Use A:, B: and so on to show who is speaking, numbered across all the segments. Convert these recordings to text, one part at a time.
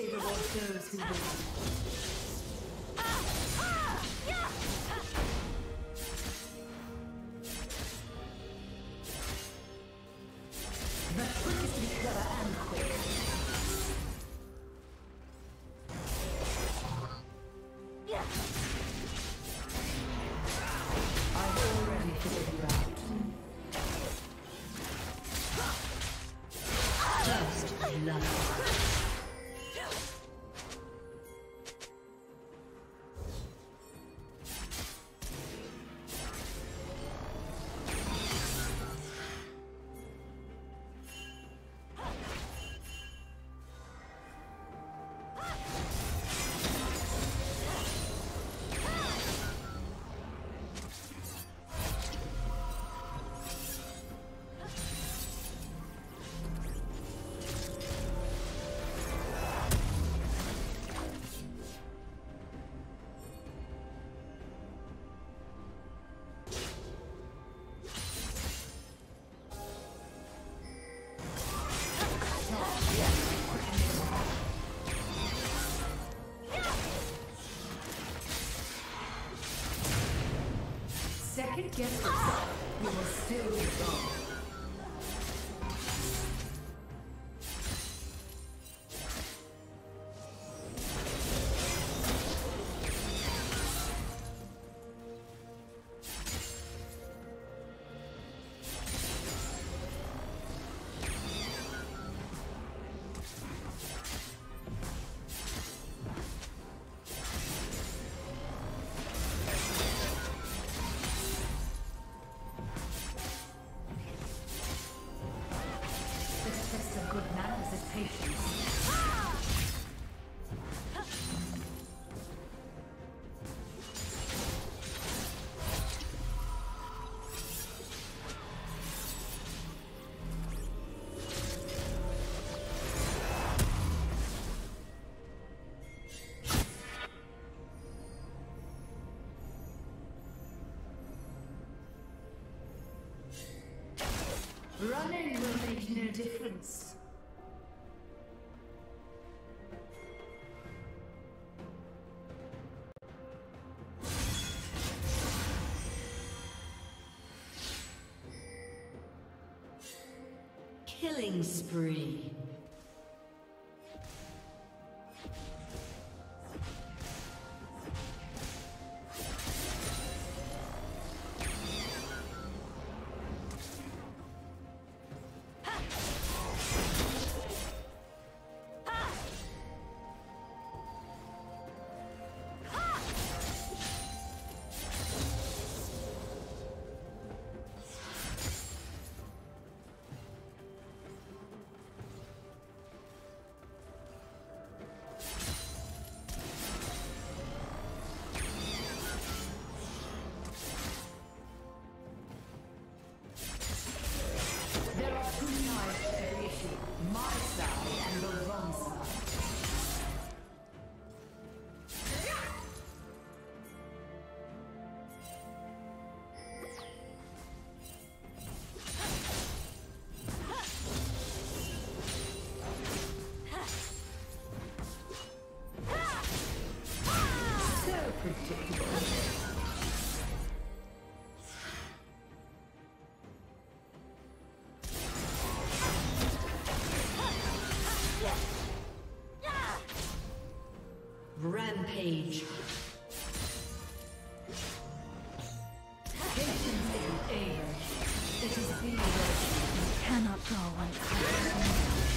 A: reward those who win. The trick is to be clever and quick. I've already figured you out. First love. Second guess yourself, you will still be wrong. Running will make no difference. Killing spree. Rampage. Patience is air. It is the you cannot go unpunished.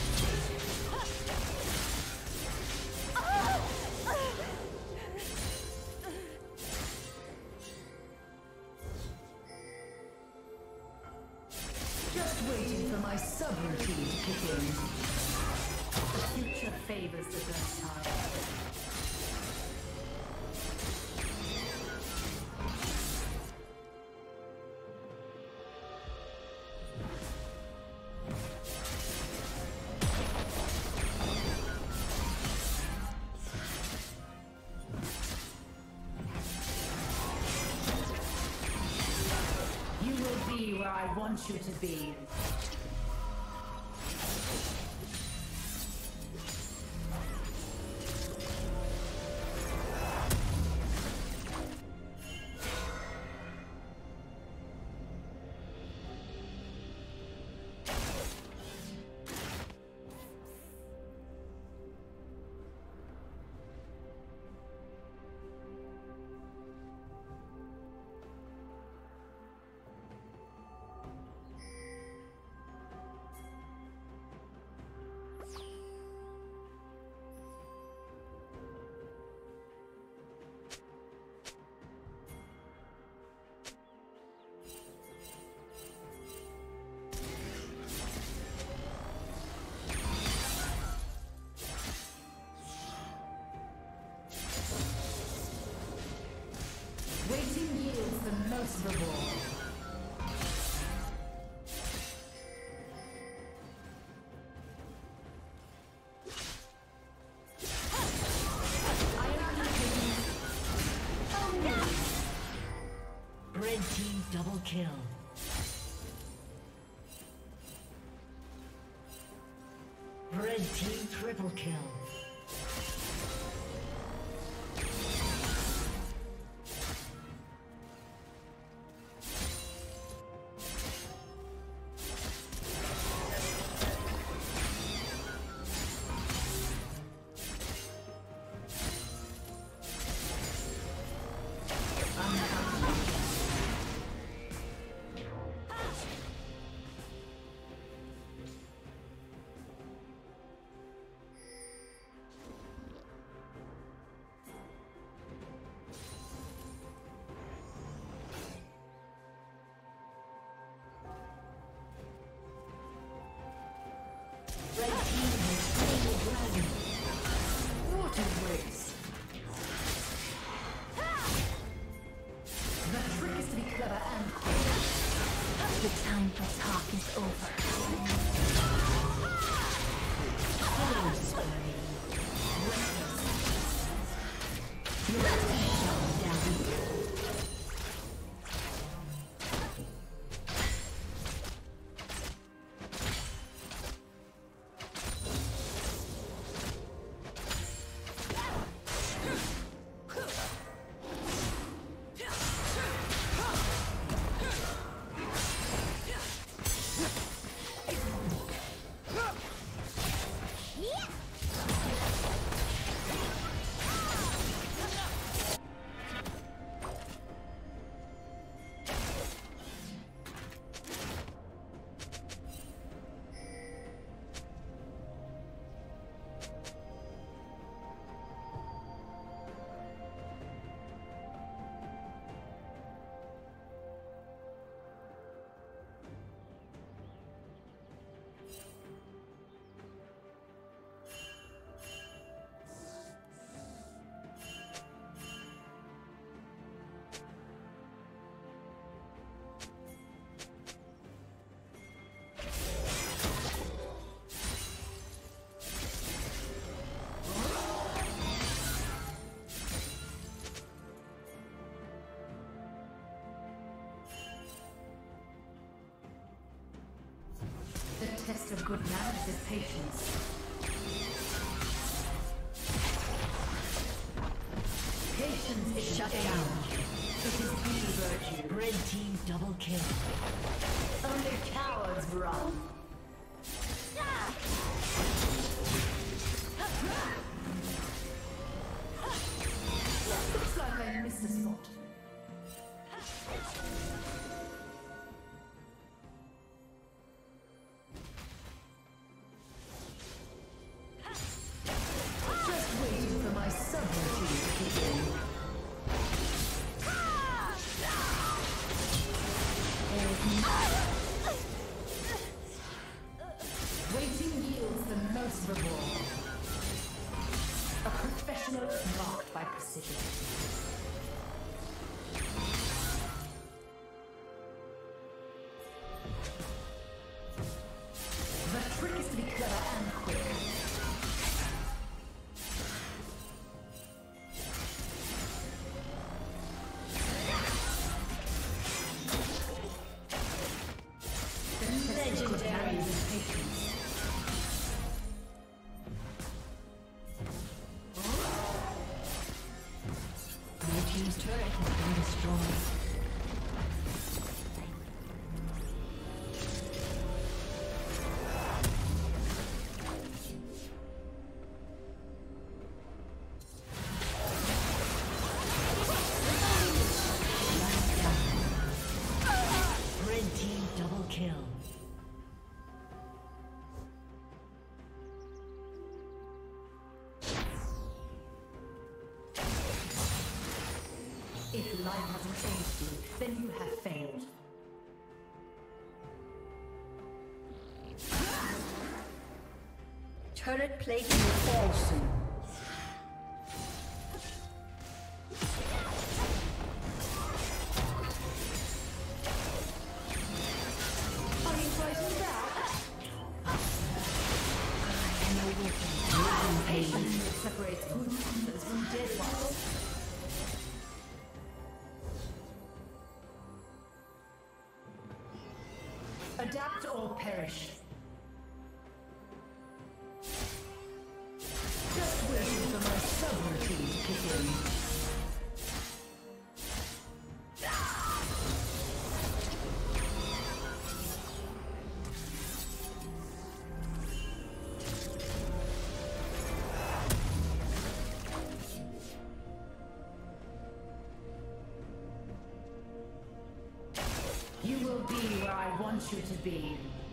A: Just waiting for my subroutine to kick in. The future favors the versatile. Where I want you to be.
B: team double kill. Red team triple kill.
A: Test of good manners is patience. Patience is shut down. It is true virtue.
B: Red team double kill.
A: Only cowards run. Looks like I missed a spot. A professional is marked by precision. The trick is to be clever and quick. Legendary with patience. Team's turret has been destroyed. Red team double kill. If life hasn't changed you, then you have failed.
C: Turret plating will fall soon.
A: Are you fighting back? Patience separates good hunters from dead ones. Adapt or perish. Just waiting for my subroutine to kick in. You will be where I want you to be.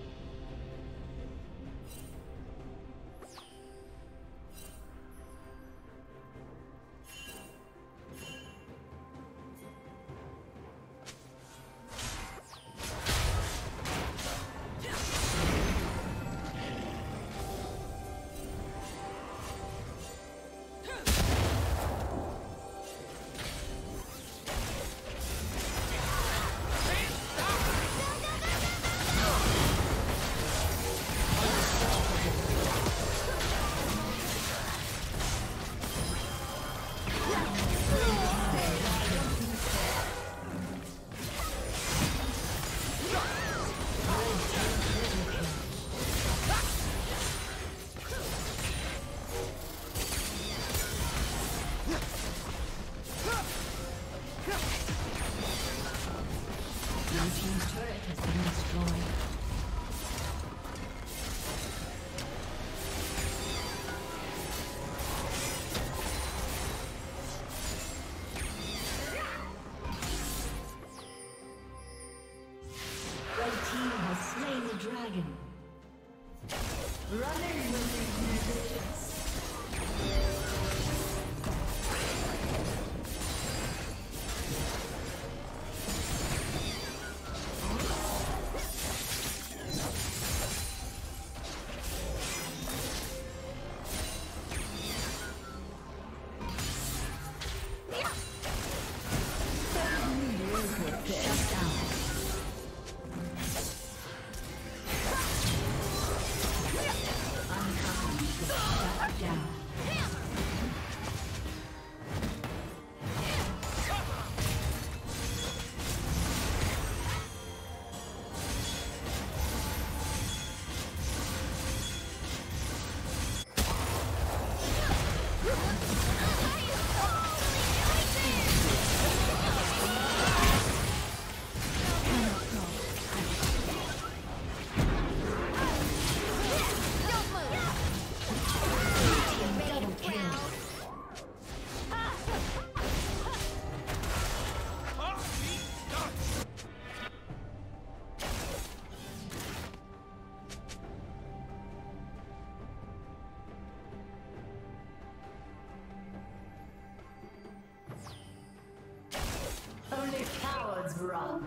B: Dragon.
A: Running with the Only cowards run.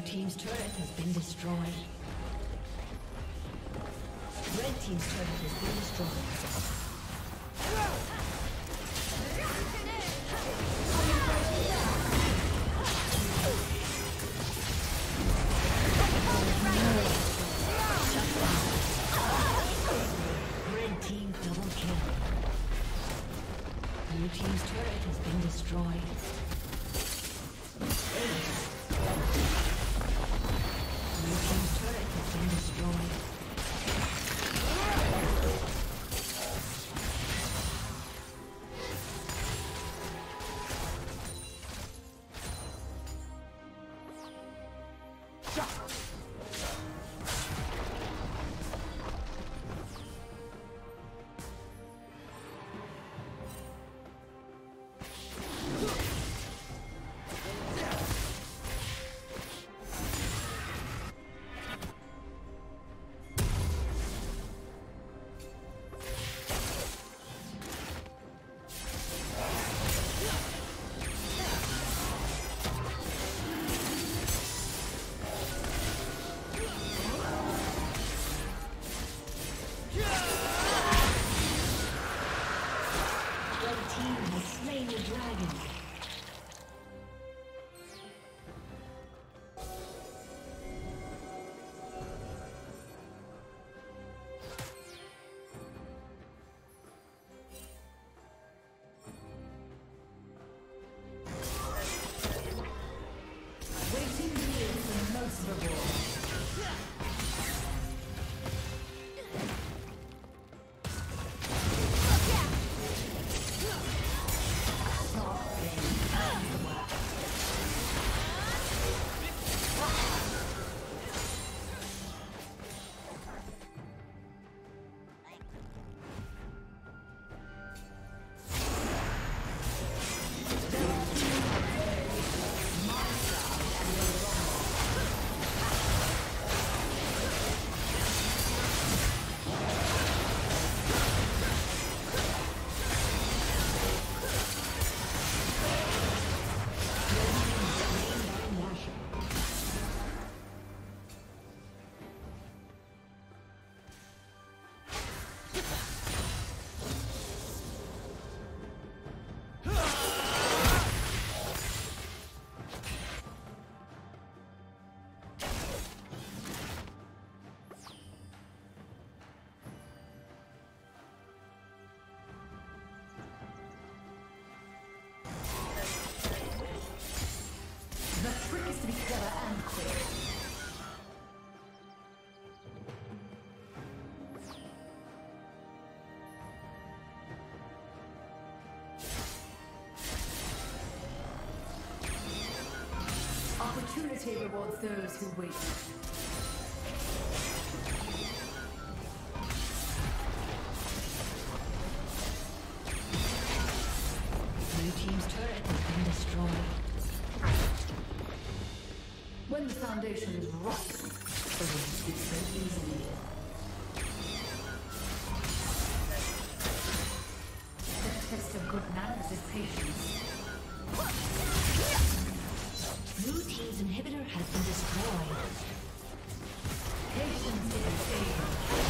B: team's turret has been destroyed. Red team's turret has been destroyed. Red team double kill. Blue team's turret has been destroyed. Blue team's turret has been destroyed.
A: Opportunity rewards those who wait.
B: Blue team's turret has been destroyed.
A: When the foundation is rotten, the way is so easily. The test of good manners is patience.
B: Blue team's inhibitor has been destroyed.
A: Patience is a favor.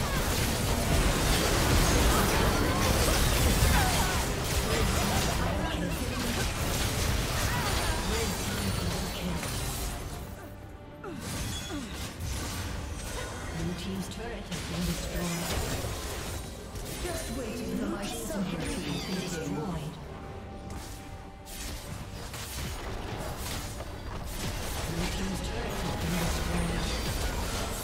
B: Blue team's turret has been destroyed.
A: Just waiting for my
B: Inhibitor has been destroyed. Blue team's turret has been destroyed.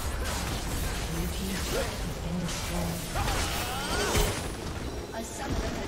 B: Blue team's turret has been destroyed.
C: A summoner